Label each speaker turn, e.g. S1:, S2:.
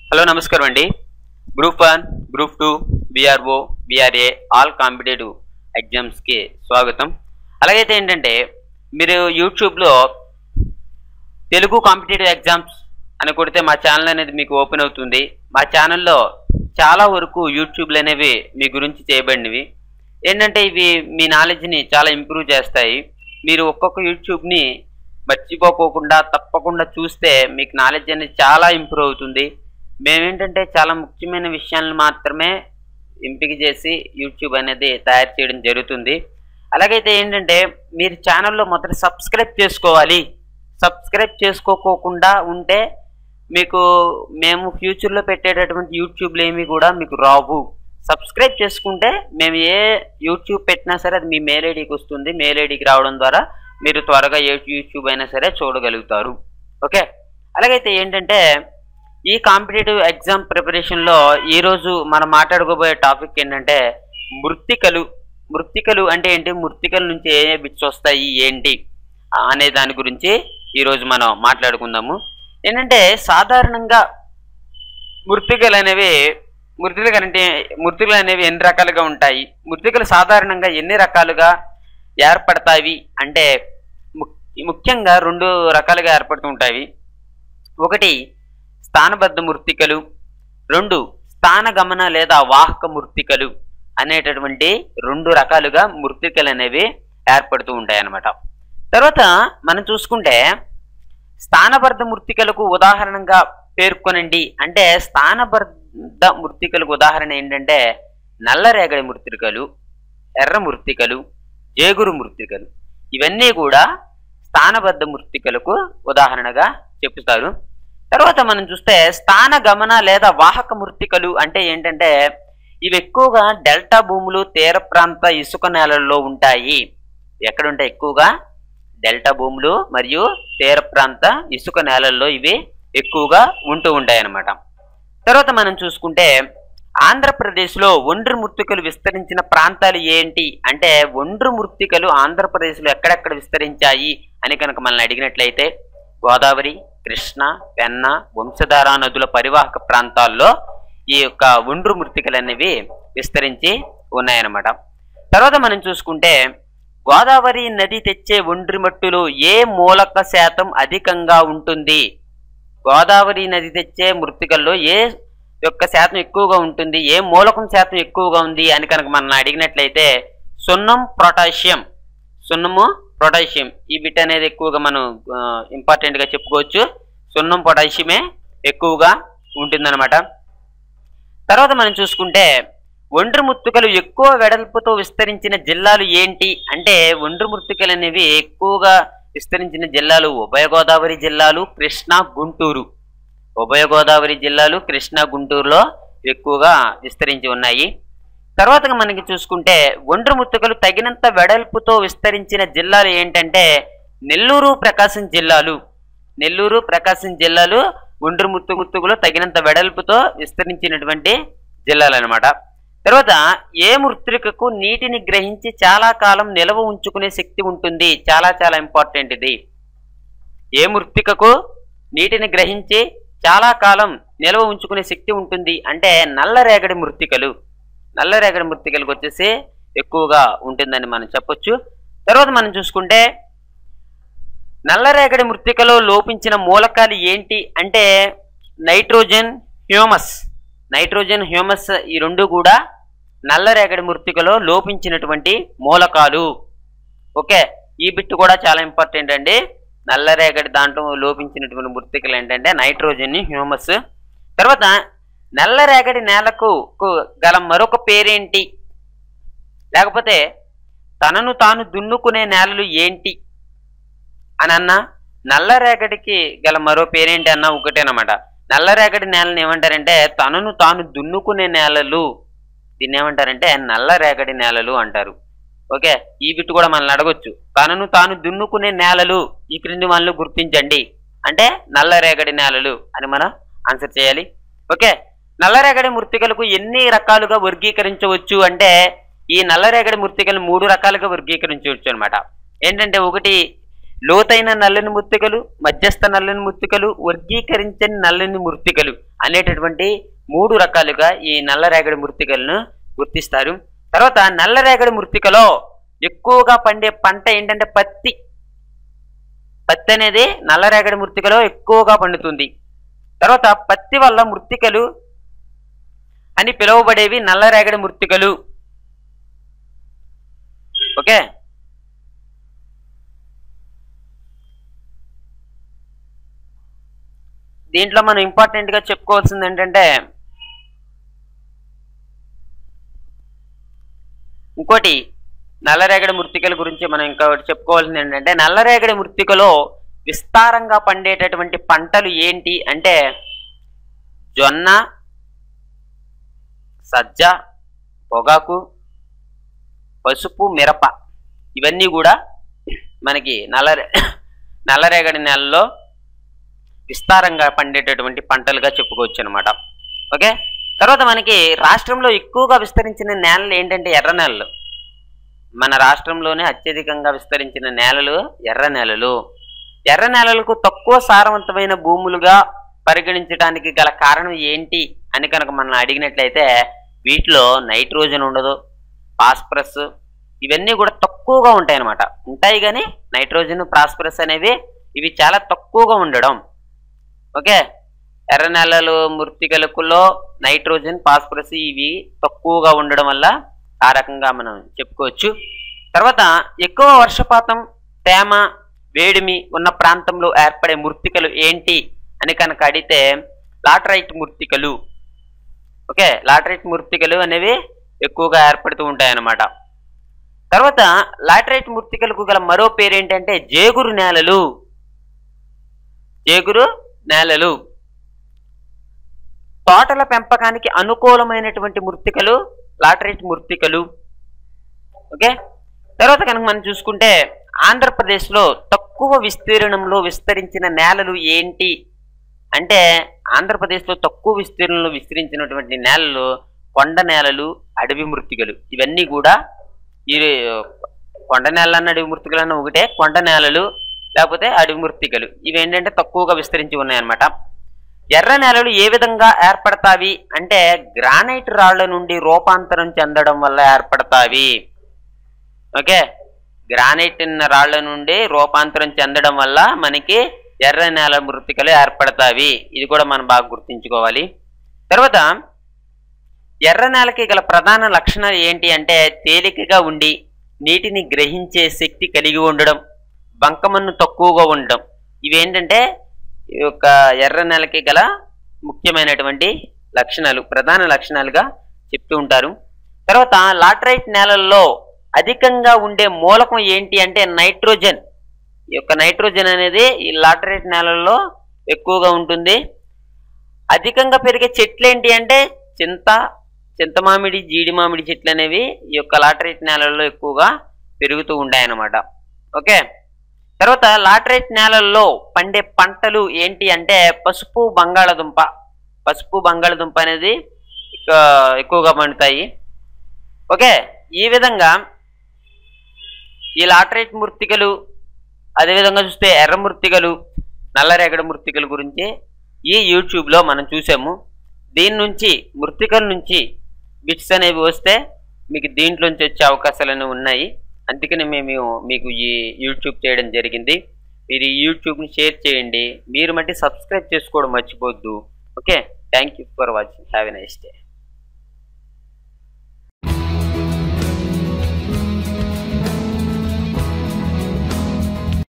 S1: Hello నమస్కారం అండి. Group 1, group 2, VRO, VRA all competitive ఎగ్జామ్స్కి స్వాగతం. అలాగైతే ఏంటంటే మీరు యూట్యూబ్లో తెలుగు కాంపిటేటివ్ ఎగ్జామ్స్ అని కొడితే మా ఛానల్ అనేది మీకు ఓపెన్ అవుతుంది. మా ఛానల్లో చాలా వరకు యూట్యూబ్లు అనేవి మీ గురించి చేయబడినవి. ఏంటంటే ఇవి మీ నాలెడ్జ్ని చాలా ఇంప్రూవ్ చేస్తాయి. మీరు ఒక్కొక్క యూట్యూబ్ని మర్చిపోకుండా తప్పకుండా చూస్తే మీకు నాలెడ్జ్ అనేది చాలా ఇంప్రూవ్ అవుతుంది. మేమేంటంటే చాలా ముఖ్యమైన విషయాలను మాత్రమే ఎంపిక చేసి యూట్యూబ్ అనేది తయారు చేయడం జరుగుతుంది. అలాగైతే ఏంటంటే మీరు ఛానల్లో మొదట సబ్స్క్రైబ్ చేసుకోవాలి. సబ్స్క్రైబ్ చేసుకోకుండా ఉంటే మీకు మేము ఫ్యూచర్లో పెట్టేటటువంటి యూట్యూబ్లు ఏమి కూడా మీకు రావు. సబ్స్క్రైబ్ చేసుకుంటే మేము ఏ యూట్యూబ్ పెట్టినా సరే అది మీ మెయిల్ ఐడికి వస్తుంది. మెయిల్ ఐడికి రావడం ద్వారా మీరు త్వరగా ఏ యూట్యూబ్ అయినా సరే చూడగలుగుతారు. ఓకే, అలాగైతే ఏంటంటే ఈ కాంపిటేటివ్ ఎగ్జామ్ ప్రిపరేషన్లో ఈరోజు మనం మాట్లాడుకోబోయే టాపిక్ ఏంటంటే మృత్తికలు. మృత్తికలు అంటే ఏంటి, మృత్తికల నుంచి ఏ బిట్స్ వస్తాయి ఏంటి అనే దాని గురించి ఈరోజు మనం మాట్లాడుకుందాము. ఏంటంటే సాధారణంగా మృత్తికలు అనేవి ఎన్ని రకాలుగా ఉంటాయి, మృత్తికలు సాధారణంగా ఎన్ని రకాలుగా ఏర్పడతాయి అంటే ముఖ్యంగా 2 రకాలుగా ఏర్పడుతూ ఉంటాయి. ఒకటి స్థానబద్ధ మృత్తికలు, 2 స్థానగమన లేదా వాహక మృత్తికలు అనేటటువంటి 2 రకాలుగా మృత్తికలు అనేవి ఏర్పడుతూ ఉంటాయి అన్నమాట. తర్వాత మనం చూసుకుంటే స్థానబద్ధ మృత్తికలకు ఉదాహరణగా పేర్కొనండి అంటే స్థానబద్ధ మృత్తికలకు ఉదాహరణ ఏంటంటే నల్లరేగడి మృత్తికలు, ఎర్ర మృత్తికలు, జేగురు మృత్తికలు. ఇవన్నీ కూడా స్థానబద్ధ మృత్తికలకు ఉదాహరణగా చెప్తారు. తర్వాత మనం చూస్తే స్థానగమన లేదా వాహక మృత్తికలు అంటే ఏంటంటే ఇవి ఎక్కువగా డెల్టా భూములు, తీర ప్రాంత ఇసుక నేలల్లో ఉంటాయి. ఎక్కడుంటాయి? ఎక్కువగా డెల్టా భూములు మరియు తీర ప్రాంత ఇసుక నేలల్లో ఇవి ఎక్కువగా ఉంటూ ఉంటాయి అన్నమాట. తర్వాత మనం చూసుకుంటే ఆంధ్రప్రదేశ్లో ఒండ్రు మృత్తికలు విస్తరించిన ప్రాంతాలు ఏంటి అంటే ఒండ్రు మృత్తికలు ఆంధ్రప్రదేశ్లో ఎక్కడెక్కడ విస్తరించాయి అని కనుక మనల్ని అడిగినట్లయితే గోదావరి, కృష్ణ, పెన్న, వంశధార నదుల పరివాహక ప్రాంతాల్లో ఈ యొక్క ఒండ్రు మృత్తికలు అనేవి విస్తరించి ఉన్నాయన్నమాట. తర్వాత మనం చూసుకుంటే గోదావరి నది తెచ్చే ఒండ్రు మట్టులో ఏ మూలక శాతం అధికంగా ఉంటుంది? గోదావరి నది తెచ్చే మృత్తికల్లో ఏ యొక్క శాతం ఎక్కువగా ఉంటుంది, ఏ మూలకం శాతం ఎక్కువగా ఉంది అని కనుక మనం అడిగినట్లయితే సున్నం, పొటాషియం. సున్నము, పొటాషియం ఈ బిట్ అనేది ఎక్కువగా మనం ఇంపార్టెంట్గా చెప్పుకోవచ్చు. సున్నం, పొటాషియమే ఎక్కువగా ఉంటుందన్నమాట. తర్వాత మనం చూసుకుంటే ఒండ్రు మృత్తికలు ఎక్కువ వెడల్పుతో విస్తరించిన జిల్లాలు ఏంటి అంటే ఒండ్రు మృత్తికలు అనేవి ఎక్కువగా విస్తరించిన జిల్లాలు ఉభయ గోదావరి జిల్లాలు, కృష్ణా, గుంటూరు. ఉభయ గోదావరి జిల్లాలు కృష్ణా, గుంటూరులో ఎక్కువగా విస్తరించి ఉన్నాయి. తర్వాత మనకి చూసుకుంటే ఒండ్రు మృత్తికలు తగినంత వెడల్పుతో విస్తరించిన జిల్లాలు ఏంటంటే నెల్లూరు, ప్రకాశం జిల్లాలు. నెల్లూరు, ప్రకాశం జిల్లాలు ఒండ్రు మృత్తికలు తగినంత వెడల్పుతో విస్తరించినటువంటి జిల్లాలు అన్నమాట. తర్వాత ఏ మృత్తికకు నీటిని గ్రహించి చాలా కాలం నిల్వ ఉంచుకునే శక్తి ఉంటుంది? చాలా చాలా ఇంపార్టెంట్ ఇది. ఏ మృత్తికకు నీటిని గ్రహించి చాలా కాలం నిల్వ ఉంచుకునే శక్తి ఉంటుంది అంటే నల్లరేగడి మృత్తికలు. నల్లరేగడి మృత్తికలకు వచ్చేసి ఎక్కువగా ఉంటుందని మనం చెప్పొచ్చు. తర్వాత మనం చూసుకుంటే నల్లరేగడి మృత్తికలో లోపించిన మూలకాలు ఏంటి అంటే నైట్రోజన్, హ్యూమస్. నైట్రోజన్, హ్యూమస్ ఈ 2 కూడా నల్లరేగడి మృత్తికలో లోపించినటువంటి మూలకాలు. ఓకే, ఈ బిట్ కూడా చాలా ఇంపార్టెంట్ అండి. నల్లరేగడి దాంట్లో లోపించినటువంటి మృత్తికలు ఏంటంటే నైట్రోజన్, హ్యూమస్. తర్వాత నల్లరేగడి నేలకు గల మరొక పేరేంటి, లేకపోతే తనను తాను దున్నుకునే నేలలు ఏంటి అని అన్నా నల్లరేగడికి గల మరో పేరేంటి అన్నా ఒకటేనమాట. నల్లరేగడి నేలను ఏమంటారంటే తనను తాను దున్నుకునే నేలలు. దీన్ని ఏమంటారంటే నల్లరేగడి నేలలు అంటారు. ఓకే, ఈ బిట్ కూడా మనల్ని అడగొచ్చు. తనను తాను దున్నుకునే నేలలు ఈ క్రింది మనలు గుర్తించండి అంటే నల్లరేగడి నేలలు అని మనం ఆన్సర్ చేయాలి. ఓకే, నల్లరేగడి మృత్తికలకు ఎన్ని రకాలుగా వర్గీకరించవచ్చు అంటే ఈ నల్లరేగడి మృత్తికలు 3 రకాలుగా వర్గీకరించవచ్చు అనమాట. ఏంటంటే ఒకటి లోతైన నల్లని మృత్తికలు, మధ్యస్థ నల్లని మృత్తికలు, వర్గీకరించని నల్లని మృత్తికలు అనేటటువంటి 3 రకాలుగా ఈ నల్లరేగడి మృత్తికలను గుర్తిస్తారు. తర్వాత నల్లరేగడి మృత్తికలో ఎక్కువగా పండే పంట ఏంటంటే పత్తి. పత్తి అనేది నల్లరేగడి మృత్తికలో ఎక్కువగా పండుతుంది. తర్వాత పత్తి వల్ల మృత్తికలు అని పిలువబడేవి నల్లరేగడి మృత్తికలు. ఓకే, దీంట్లో మనం ఇంపార్టెంట్ గా చెప్పుకోవాల్సింది ఏంటంటే ఇంకోటి నల్లరేగడి మృత్తికల గురించి మనం ఇంకొకటి చెప్పుకోవాల్సింది ఏంటంటే నల్లరేగడి మృత్తికలో విస్తారంగా పండేటటువంటి పంటలు ఏంటి అంటే జొన్న, సజ్జ, పొగాకు, పసుపు, మిరప ఇవన్నీ కూడా మనకి నల్లరేగడి నేలలో విస్తారంగా పండేటటువంటి పంటలుగా చెప్పుకోవచ్చు అనమాట. ఓకే, తర్వాత మనకి రాష్ట్రంలో ఎక్కువగా విస్తరించిన నేలలు ఏంటంటే ఎర్ర నేలలు. మన రాష్ట్రంలోనే అత్యధికంగా విస్తరించిన నేలలు ఎర్ర నేలలు. ఎర్ర నేలలకు తక్కువ సారవంతమైన భూములుగా పరిగణించడానికి గల కారణం ఏంటి అని కనుక మనం అడిగినట్లయితే వీటిలో నైట్రోజన్ ఉండదు, ఫాస్ఫరస్ ఇవన్నీ కూడా తక్కువగా ఉంటాయి అన్నమాట. ఉంటాయి కానీ నైట్రోజన్, ఫాస్ఫరస్ అనేవి ఇవి చాలా తక్కువగా ఉండడం. ఓకే, ఎర్ర నేలలు మృత్తికలలో నైట్రోజన్, ఫాస్ఫరస్ ఇవి తక్కువగా ఉండడం వల్ల ఆ రకంగా మనం చెప్పుకోవచ్చు. తర్వాత ఎక్కువ వర్షపాతం, తేమ, వేడిమి ఉన్న ప్రాంతంలో ఏర్పడే మృత్తికలు ఏంటి అని కనుక అడిగితే లాటరైట్ మృత్తికలు. ఓకే, లాటరైట్ మృత్తికలు అనేవి ఎక్కువగా ఏర్పడుతూ ఉంటాయి అన్నమాట. తర్వాత లాటరైట్ మృత్తికలకు గల మరో పేరు ఏంటంటే జేగురు నేలలు. జేగురు నేలలు తోటల పెంపకానికి అనుకూలమైనటువంటి మృత్తికలు లాటరైట్ మృత్తికలు. ఓకే, తర్వాత కనుక మనం చూసుకుంటే ఆంధ్రప్రదేశ్లో తక్కువ విస్తీర్ణంలో విస్తరించిన నేలలు ఏంటి అంటే ఆంధ్రప్రదేశ్లో తక్కువ విస్తీర్ణంలో విస్తరించినటువంటి నేలలు కొండ నేలలు, అడవి మృత్తికలు. ఇవన్నీ కూడా ఈ కొండ నేలన్న అడవి మృత్తికలు అన్న ఒకటే. కొండ నేలలు లేకపోతే అడవి మృత్తికలు ఇవేంటంటే తక్కువగా విస్తరించి ఉన్నాయన్నమాట. ఎర్ర నేలలు ఏ విధంగా ఏర్పడతావి అంటే గ్రానైట్ రాళ్ల నుండి రూపాంతరం చెందడం వల్ల ఏర్పడతావి. ఓకే, గ్రానైట్ రాళ్ల నుండి రూపాంతరం చెందడం వల్ల మనకి ఎర్ర నేల మృత్తికలు ఏర్పడతావి. ఇది కూడా మనం బాగా గుర్తుంచుకోవాలి. తర్వాత ఎర్ర నేలకి గల ప్రధాన లక్షణాలు ఏంటి అంటే తేలికగా ఉండి నీటిని గ్రహించే శక్తి కలిగి ఉండడం, బంకమన్ను తక్కువగా ఉండడం. ఇవేంటంటే ఈ యొక్క ఎర్ర నేలకి గల ముఖ్యమైనటువంటి లక్షణాలు, ప్రధాన లక్షణాలుగా చెప్తూ ఉంటారు. తర్వాత లాటరైట్ నేలల్లో అధికంగా ఉండే మూలకం ఏంటి అంటే నైట్రోజన్. ఈ యొక్క నైట్రోజన్ అనేది ఈ లాటరైట్ నేలల్లో ఎక్కువగా ఉంటుంది. అధికంగా పెరిగే చెట్లు ఏంటి అంటే చింతమామిడి, జీడి మామిడి చెట్లు అనేవి ఈ యొక్క లాటరైట్ నేలల్లో ఎక్కువగా పెరుగుతూ ఉంటాయన్నమాట. ఓకే, తర్వాత లాటరైట్ నేలల్లో పండే పంటలు ఏంటి అంటే పసుపు, బంగాళదుంప. పసుపు, బంగాళదుంప అనేది ఎక్కువగా పండుతాయి. ఓకే, ఈ విధంగా ఈ లాటరైట్ మృత్తికలు, అదేవిధంగా చూస్తే ఎర్ర మృత్తికలు, నల్లరేగడి మృత్తికల గురించి ఈ యూట్యూబ్లో మనం చూసాము. దీని నుంచి మృత్తికల నుంచి బిట్స్ అనేవి వస్తే మీకు దీంట్లోంచి వచ్చే అవకాశాలు అనేవి ఉన్నాయి. అందుకని మేము మీకు ఈ యూట్యూబ్ చేయడం జరిగింది. మీరు ఈ యూట్యూబ్ని షేర్ చేయండి. మీరు మట్టి సబ్స్క్రైబ్ చేసుకోవడం మర్చిపోవద్దు. Okay, thank you for watching. Have a nice day.